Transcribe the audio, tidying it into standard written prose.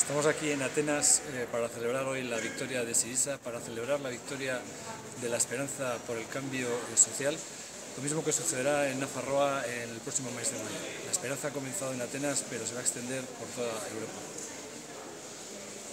Estamos aquí en Atenas para celebrar hoy la victoria de Syriza, para celebrar la victoria de la esperanza por el cambio social, lo mismo que sucederá en Nafarroa en el próximo mes de mayo. La esperanza ha comenzado en Atenas, pero se va a extender por toda Europa.